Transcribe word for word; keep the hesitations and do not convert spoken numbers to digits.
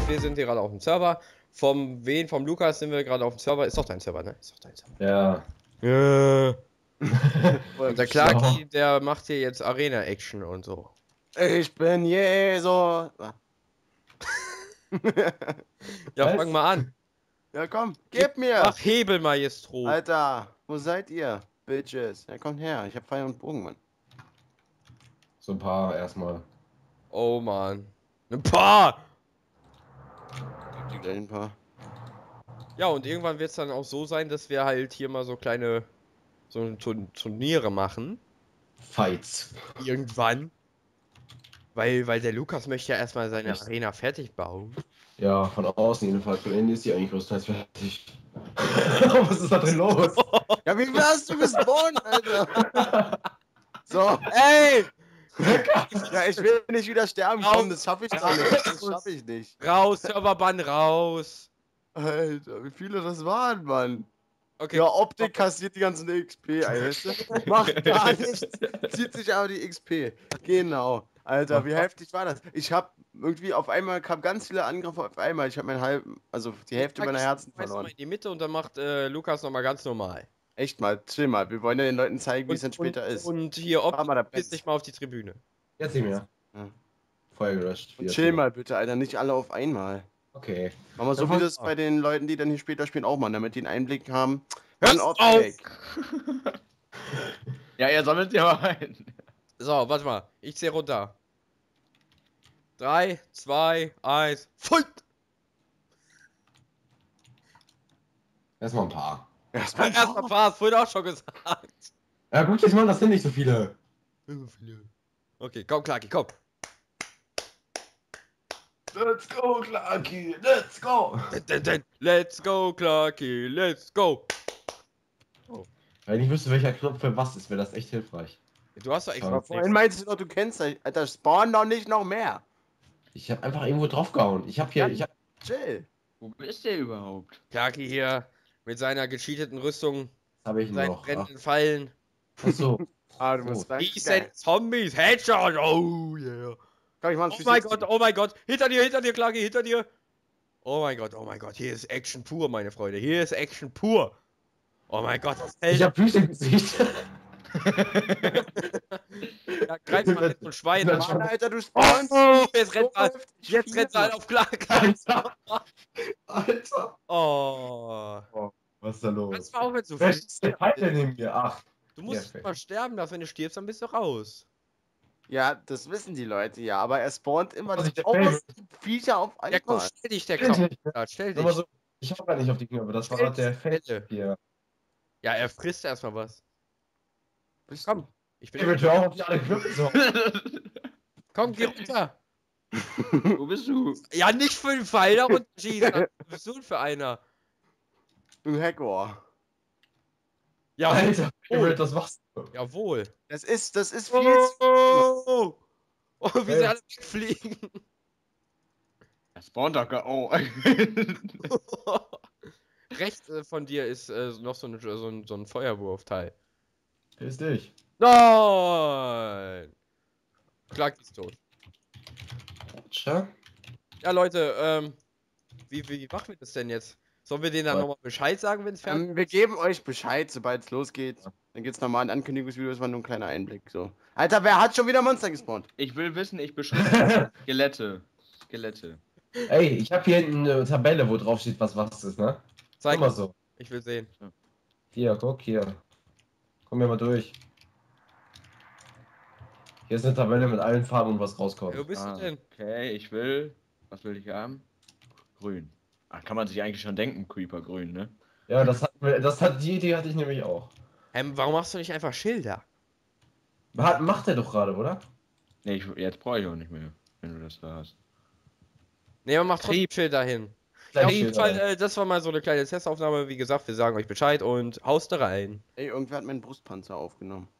wir sind hier gerade auf dem Server. Vom wen, vom Lukas sind wir gerade auf dem Server. Ist doch dein Server, ne? Ist doch dein Server. Ja. Ja. Und der Clarky, der macht hier jetzt Arena-Action und so. Ich bin Jesus. Ja, Was? fang mal an. Ja, komm, gib mir. Mach Hebel, Maestro. Alter, wo seid ihr? Bitches. Ja, kommt her. Ich hab Pfeil und Bogen, Mann. So ein paar erstmal. Oh, Mann. Ein paar. Die gleich ein paar. Ja, und irgendwann wird es dann auch so sein, dass wir halt hier mal so kleine so Turn- Turniere machen. Fights. Irgendwann. Weil, weil der Lukas möchte ja erstmal seine Echt? Arena fertig bauen. Ja, von außen jedenfalls. Von innen ist die eigentlich größtenteils fertig. Was ist da drin los? Ja, wie viel hast du gespawnt, Alter? So. Ey! Ja, ich will nicht wieder sterben. Komm, das schaffe ich doch nicht. Das schaffe ich nicht. Raus, Serverbann, raus! Alter, wie viele das waren, Mann. Okay. Ja, Optik kassiert die ganzen X P, Alter. Macht gar nichts. Zieht sich aber die X P. Genau. Alter, wie heftig war das? Ich hab irgendwie auf einmal, kam ganz viele Angriffe auf einmal. Ich hab mein halb, also die Hälfte meiner Herzen Schmeiß verloren. mal in die Mitte und dann macht äh, Lukas nochmal ganz normal. Echt mal, chill mal. Wir wollen ja den Leuten zeigen, wie es dann Und, später und, ist. und hier, Fahr mal da Optik, piss dich mal auf die Tribüne. Jetzt nicht mehr. Ja. Feuer gelöscht. Und chill mal bitte, Alter. Nicht alle auf einmal. Okay. Machen wir so, Ja, wie das ah. bei den Leuten, die dann hier später spielen, auch machen, damit die einen Einblick haben. Hör's Mann, auf! Optik. Ja, er sammelt ja mal ein. So, warte mal. Ich zähl runter. drei, zwei, eins, Fight! Erstmal ein paar. Erstmal Erstmal Spaß, vorhin auch schon gesagt. Ja, guck jetzt mal, das sind nicht so viele. Okay, komm, Clarky, komm. Let's go, Clarky, let's go. Dun, dun, dun. Let's go, Clarky, let's go. Wenn ich wüsste, welcher Knopf für was ist, wäre das echt hilfreich. Du hast doch extra. Aber Vorhin meintest du doch, du kennst das. Alter, spawn doch nicht noch mehr. Ich habe einfach irgendwo draufgehauen. Ich habe hier, ich hab, Chill. Wo ist der überhaupt? Clarky hier mit seiner gecheateten Rüstung, habe ich seinen noch. Ach, brennenden Pfeilen. ach so. Ah, du Oh. musst lang. Die sind Zombies, Headshot, oh yeah. Komm, ich mach ein Oh mein Physik- Gott, oh mein Gott, hinter dir, hinter dir, Clarky, hinter dir. Oh mein Gott, oh mein Gott, hier ist Action pur, meine Freunde, hier ist Action pur. Oh mein Gott, das Ich hält. habe Füße im Gesicht. Ja, greif mal mit so ein Schwein an. Mann, Alter, du Oh, spawnst. jetzt rennt er, jetzt rennt er halt auf Clarky. Alter. Alter. Oh. Was ist da los? Kannst du mal aufhören zu Wer fliegen? ist der Pfeil neben mir? Ach. Du musst Ja, mal sterben, dass wenn du stirbst, dann bist du raus. Ja, das wissen die Leute ja, aber er spawnt immer Was die ist der Fail? tausend Viecher auf Ja, komm, einmal. stell dich, der Stell Knopf. dich. Ja, stell Nur mal dich. so, ich habe gar nicht auf die Knöpfe, das war Stell der dich, Feld stelle. hier. Ja, er frisst erstmal was. Bist Komm, ich bin. Ich will auch auf die alle Knöpfe so. Komm, geh runter. Wo bist du? Ja, nicht für den Pfeil da runter schießen. Was bist du denn für einer? du? Ein Hackor. Ja, Alter, Favorite, das machst du. jawohl. Das ist, das ist viel Oh, zu. oh, oh, wie sie Hey. alle wegfliegen. Er spawnt doch gar. Oh. Rechts äh, von dir ist äh, noch so ein, so ein, so ein Feuerwurfteil. Piss dich. Nein! Clark ist tot. Tja. Ja, Leute, ähm, wie, wie machen wir das denn jetzt? Sollen wir denen dann Was? nochmal Bescheid sagen, wenn es fertig Ähm, wir geben euch Bescheid, sobald es losgeht. Dann geht's nochmal ein Ankündigungsvideo, das war nur ein kleiner Einblick. So. Alter, wer hat schon wieder Monster gespawnt? Ich will wissen, ich beschreibe Skelette. Skelette. Ey, ich habe hier hinten eine Tabelle, wo drauf steht, was was ist, ne? Zeig Guck mal mal. so. Ich will sehen. Hier, guck hier. Komm mir mal durch. Hier ist eine Tabelle mit allen Farben und was rauskommt. Wo bist Ah, du denn? okay, ich will. Was will ich haben? Grün. Ach, kann man sich eigentlich schon denken, Creeper grün, ne? Ja, das hat, das hat die Idee hatte ich nämlich auch. Ähm, warum machst du nicht einfach Schilder? Hat, macht er doch gerade, oder? Ne, ich, jetzt brauche ich auch nicht mehr, wenn du das da hast. Ne, man macht trotzdem Trieb. Schilder hin. Ja, Gleich auf jeden Schilder. Fall, äh, das war mal so eine kleine Testaufnahme. Wie gesagt, wir sagen euch Bescheid und haust da rein. Ey, irgendwer hat meinen Brustpanzer aufgenommen.